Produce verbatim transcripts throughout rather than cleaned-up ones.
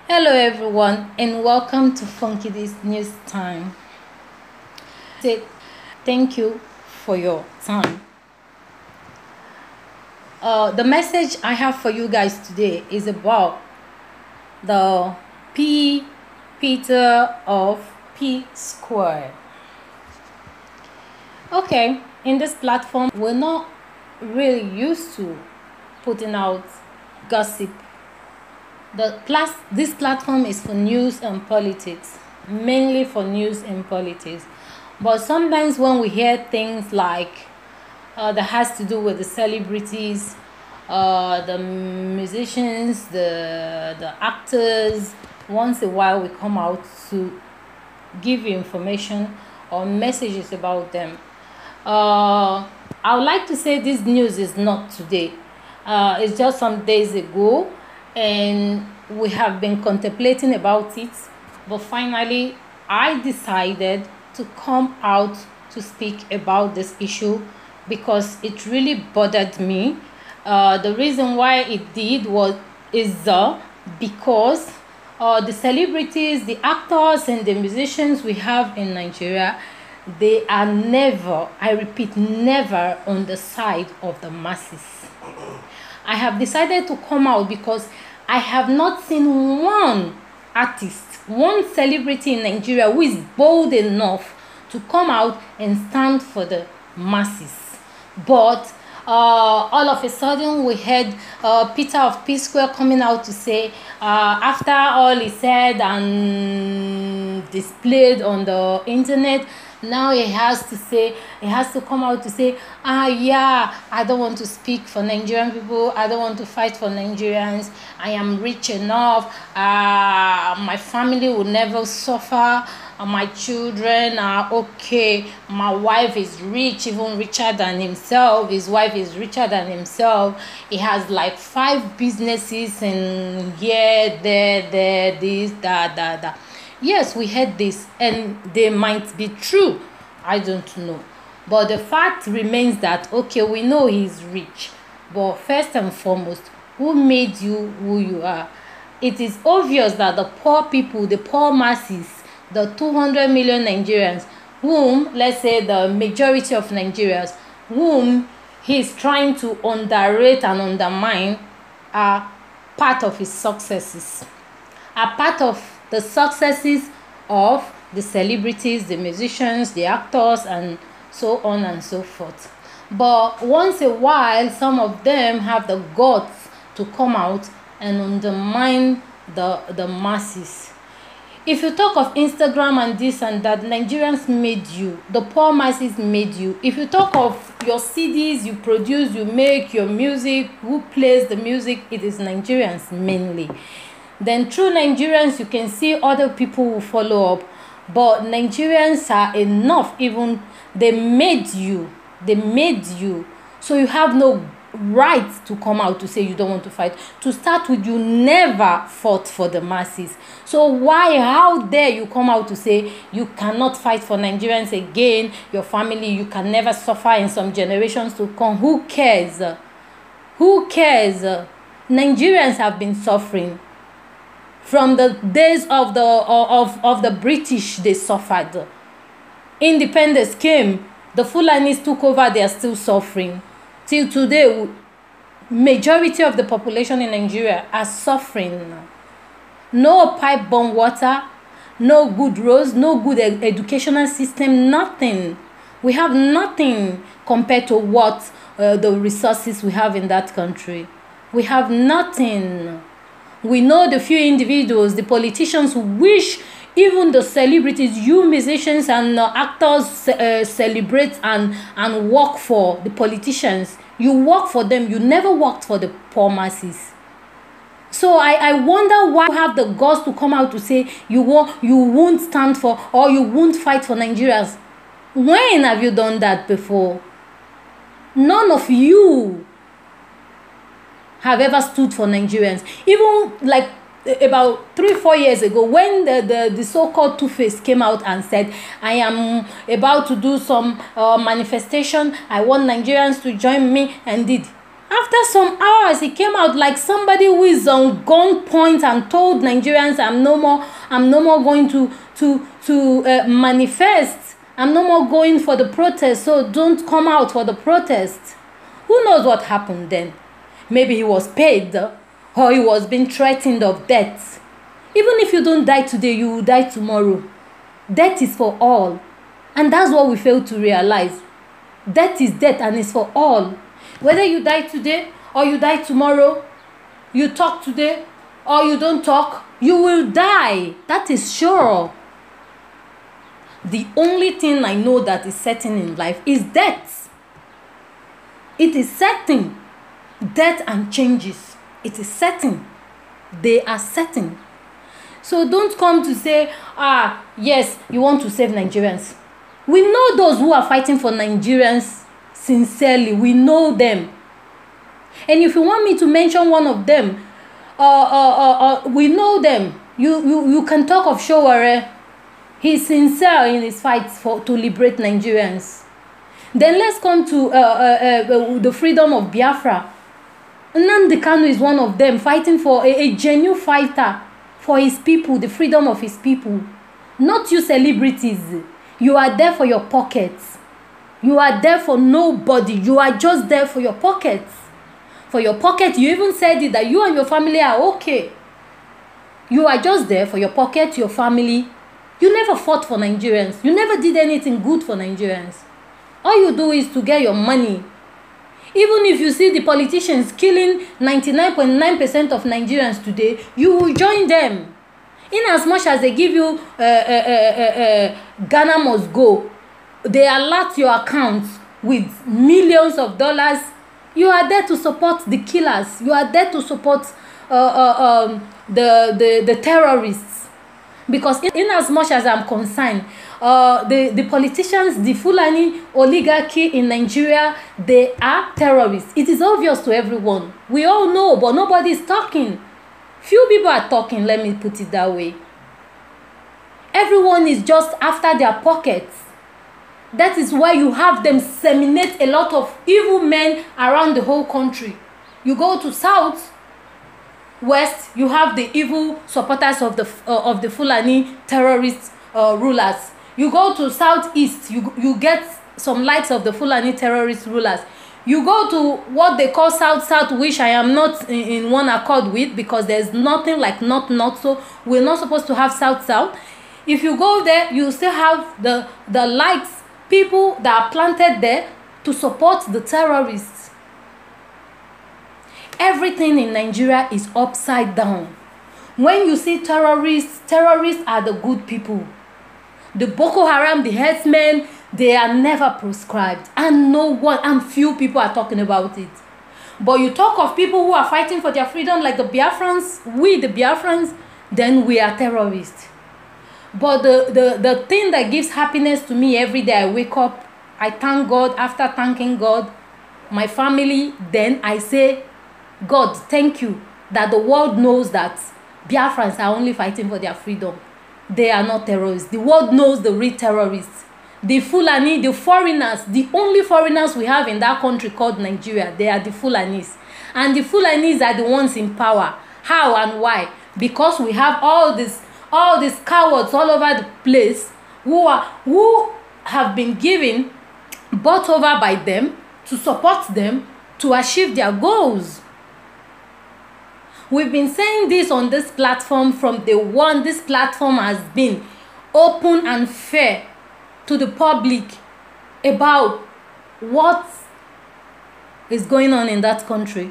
Hello everyone and welcome to Funky This News Time. Say thank you for your time. Uh, the message I have for you guys today is about the P Peter of P Square. Okay, in this platform, we're not really used to putting out gossip. The plus this platform is for news and politics, mainly for news and politics. But sometimes when we hear things like uh, that has to do with the celebrities, uh, the musicians, the the actors, once a while we come out to give you information or messages about them. Uh, I would like to say this news is not today. Uh, it's just some days ago, and we have been contemplating about it. But finally, I decided to come out to speak about this issue because it really bothered me. Uh, the reason why it did was is uh, because uh, the celebrities, the actors, and the musicians we have in Nigeria, they are never, I repeat, never on the side of the masses. I have decided to come out because I have not seen one artist, one celebrity in Nigeria who is bold enough to come out and stand for the masses. But uh, all of a sudden we heard uh, Peter of P Square coming out to say, uh, after all he said and displayed on the internet, now he has to say, he has to come out to say, ah, yeah, I don't want to speak for Nigerian people. I don't want to fight for Nigerians. I am rich enough. Uh, my family will never suffer. Uh, my children are okay. My wife is rich, even richer than himself. His wife is richer than himself. He has like five businesses and here, there, there, this, that, that, that. Yes, we heard this, and they might be true. I don't know. But the fact remains that, okay, we know he's rich. But first and foremost, who made you who you are? It is obvious that the poor people, the poor masses, the two hundred million Nigerians, whom, let's say the majority of Nigerians, whom he is trying to underrate and undermine, are part of his successes, are part of the successes of the celebrities, the musicians, the actors, and so on and so forth. But once a while, some of them have the guts to come out and undermine the, the masses. If you talk of Instagram and this and that, Nigerians made you. The poor masses made you. If you talk of your C Ds you produce, you make your music, who plays the music, it is Nigerians mainly. Then through Nigerians, you can see other people will follow up. But Nigerians are enough. Even they made you. They made you. So you have no right to come out to say you don't want to fight. To start with, you never fought for the masses. So why, how dare you come out to say you cannot fight for Nigerians again? Your family, you can never suffer in some generations to come. Who cares? Who cares? Nigerians have been suffering. From the days of the of, of the British, they suffered. Independence came, the Fulanis took over, they are still suffering. Till today, majority of the population in Nigeria are suffering. No pipe-borne water, no good roads, no good ed educational system, nothing. We have nothing compared to what uh, the resources we have in that country. We have nothing. We know the few individuals, the politicians who wish even the celebrities, you musicians and uh, actors uh, celebrate and, and work for the politicians. You work for them. You never worked for the poor masses. So I, I wonder why you have the guts to come out to say you, won't, you won't stand for or you won't fight for Nigerians. When have you done that before? None of you have ever stood for Nigerians. Even like about three, four years ago, when the, the, the so-called Two-Face came out and said, I am about to do some uh, manifestation, I want Nigerians to join me, and did. After some hours, he came out like somebody who is on gunpoint and told Nigerians, I'm no more, I'm no more going to, to, to uh, manifest. I'm no more going for the protest, so don't come out for the protest. Who knows what happened then? Maybe he was paid, or he was being threatened of death. Even if you don't die today, you will die tomorrow. Death is for all. And that's what we fail to realize. Death is death and it's for all. Whether you die today or you die tomorrow, you talk today or you don't talk, you will die. That is sure. The only thing I know that is certain in life is death. It is certain. Death and changes. It is certain. They are certain. So don't come to say, ah, yes, you want to save Nigerians. We know those who are fighting for Nigerians sincerely. We know them. And if you want me to mention one of them, uh, uh, uh, uh, we know them. You, you, you can talk of Sowore. He's sincere in his fights for, to liberate Nigerians. Then let's come to uh, uh, uh, the freedom of Biafra. Nnamdi Kanu is one of them, fighting for a, a genuine fighter for his people, the freedom of his people. Not you celebrities. You are there for your pockets. You are there for nobody. You are just there for your pockets. For your pocket, you even said it that you and your family are okay. You are just there for your pocket, your family. You never fought for Nigerians. You never did anything good for Nigerians. All you do is to get your money. Even if you see the politicians killing ninety-nine point nine percent of Nigerians today, you will join them. In as much as they give you uh, uh, uh, uh, uh, Ghana must go, they alert your account with millions of dollars. You are there to support the killers. You are there to support uh, uh, um, the, the, the terrorists. Because in, in as much as I'm concerned, uh, the, the politicians, the Fulani oligarchy in Nigeria, they are terrorists. It is obvious to everyone. We all know, but nobody is talking. Few people are talking, let me put it that way. Everyone is just after their pockets. That is why you have them disseminate a lot of evil men around the whole country. You go to South, West, you have the evil supporters of the uh, of the Fulani terrorist uh, rulers. You go to Southeast, you you get some likes of the Fulani terrorist rulers. You go to what they call South South, which I am not in, in one accord with, because there's nothing like not not so. We're not supposed to have South South. If you go there, you still have the the likes people that are planted there to support the terrorists. Everything in Nigeria is upside down. When you see terrorists, terrorists are the good people. The Boko Haram, the herdsmen, they are never proscribed, and no one, and few people are talking about it. But you talk of people who are fighting for their freedom, like the Biafrans, we the Biafrans, then we are terrorists. But the, the, the thing that gives happiness to me every day, I wake up, I thank God. After thanking God, my family, then I say, God, thank you that the world knows that Biafrans are only fighting for their freedom. They are not terrorists. The world knows the real terrorists. The Fulani, the foreigners, the only foreigners we have in that country called Nigeria, they are the Fulanis. And the Fulanis are the ones in power. How and why? Because we have all these all these cowards all over the place who are who have been given, bought over by them to support them to achieve their goals. We've been saying this on this platform from the one. This platform has been open and fair to the public about what is going on in that country.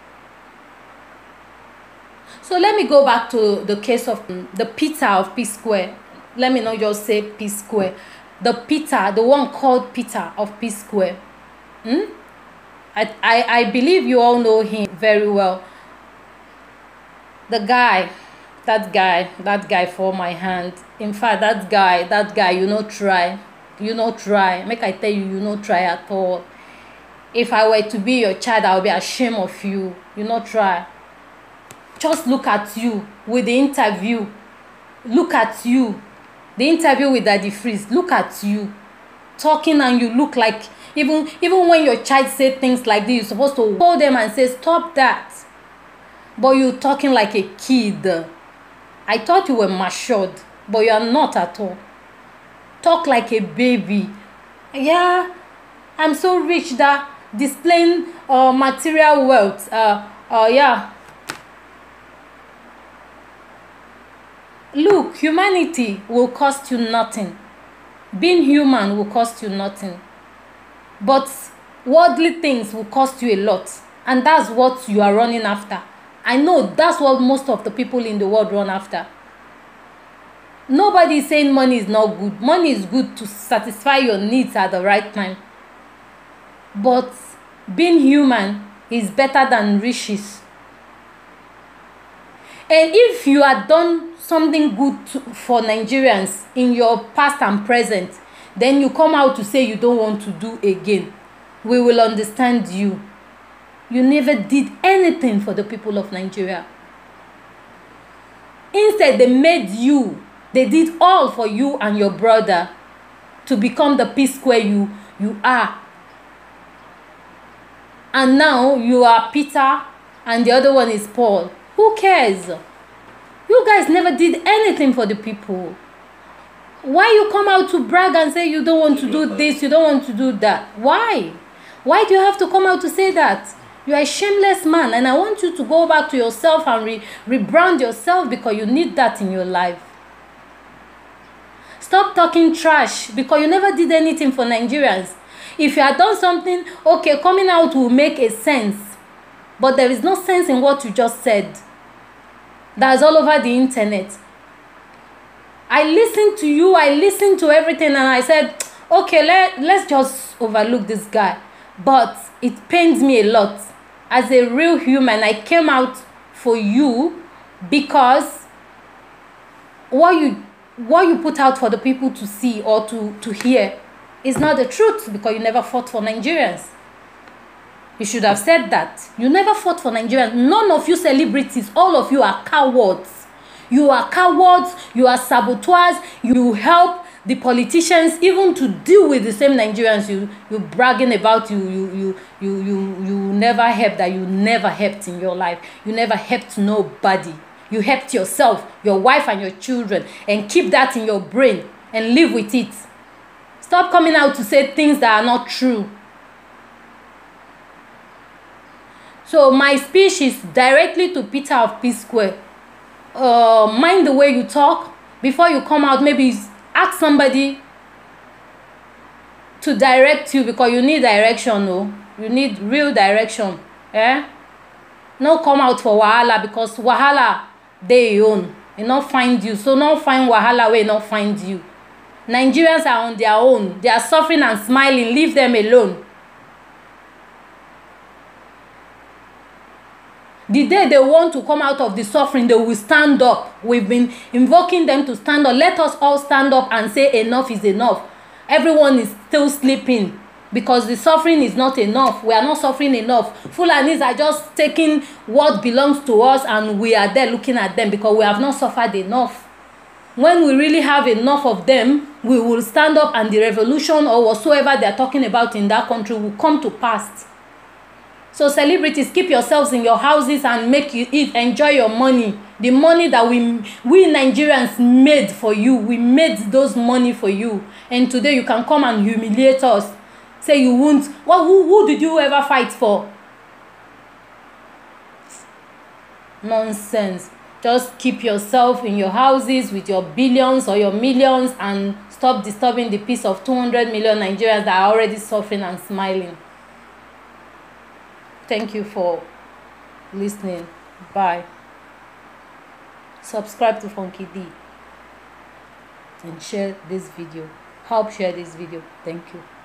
So let me go back to the case of the Peter of P Square. Let me not just say P Square. The Peter, the one called Peter of P Square. Hmm? I, I, I believe you all know him very well. The guy, that guy, that guy for my hand. In fact, that guy, that guy, you know, try. You know, try. Make I tell you, you know, try at all. If I were to be your child, I would be ashamed of you. You know, try. Just look at you with the interview. Look at you. The interview with Daddy Freeze. Look at you. Talking and you look like Even even when your child say things like this, you're supposed to hold them and say, stop that. But you're talking like a kid. I thought you were matured, but you are not at all. Talk like a baby. Yeah, I'm so rich that displaying uh, material wealth. Uh, uh, yeah. Look, humanity will cost you nothing. Being human will cost you nothing. But worldly things will cost you a lot. And that's what you are running after. I know that's what most of the people in the world run after. Nobody is saying money is not good. Money is good to satisfy your needs at the right time. But being human is better than riches. And if you have done something good to, for Nigerians in your past and present, then you come out to say you don't want to do again, we will understand you. You never did anything for the people of Nigeria. Instead, they made you. They did all for you and your brother to become the P Square you, you are. And now you are Peter and the other one is Paul. Who cares? You guys never did anything for the people. Why you come out to brag and say you don't want to do this, you don't want to do that? Why? Why do you have to come out to say that? You are a shameless man, and I want you to go back to yourself and re rebrand yourself, because you need that in your life. Stop talking trash, because you never did anything for Nigerians. If you had done something, okay, coming out will make a sense. But there is no sense in what you just said. That's all over the internet. I listened to you, I listened to everything, and I said, okay, let, let's just overlook this guy. But it pains me a lot. As a real human, I came out for you because what you what you put out for the people to see or to, to hear is not the truth, because you never fought for Nigerians. You should have said that. You never fought for Nigerians. None of you celebrities, all of you are cowards. You are cowards, you are saboteurs, you help the politicians even to deal with the same Nigerians you you bragging about. You you you you you you never helped, that you never helped in your life. You never helped nobody. You helped yourself, your wife and your children, and keep that in your brain and live with it. Stop coming out to say things that are not true. So my speech is directly to Peter of P Square. Uh, mind the way you talk. Before you come out, maybe ask somebody to direct you, because you need direction. No, you need real direction. Eh? No come out for wahala, because wahala they own. They not find you. So not find wahala where not find you. Nigerians are on their own. They are suffering and smiling. Leave them alone. The day they want to come out of the suffering, they will stand up. We've been invoking them to stand up. Let us all stand up and say enough is enough. Everyone is still sleeping because the suffering is not enough. We are not suffering enough. Fulanis are just taking what belongs to us, and we are there looking at them because we have not suffered enough. When we really have enough of them, we will stand up, and the revolution or whatsoever they are talking about in that country will come to pass. So celebrities, keep yourselves in your houses and make you eat, enjoy your money. The money that we we Nigerians made for you, we made those money for you. And today you can come and humiliate us. Say you won't. Well, who, who did you ever fight for? Nonsense. Just keep yourself in your houses with your billions or your millions, and stop disturbing the peace of two hundred million Nigerians that are already suffering and smiling. Thank you for listening. Bye. Subscribe to Funky D and share this video. Help share this video. Thank you.